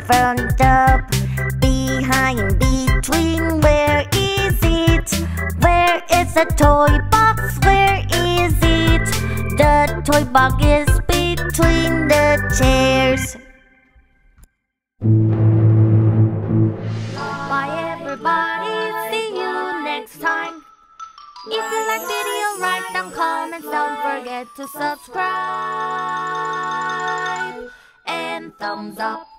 front, up, behind, between. Where is it? Where is the toy box? Where is it? The toy box is between the chairs. Bye everybody, see you next time. If you like video, write down comments. Don't forget to subscribe and thumbs up.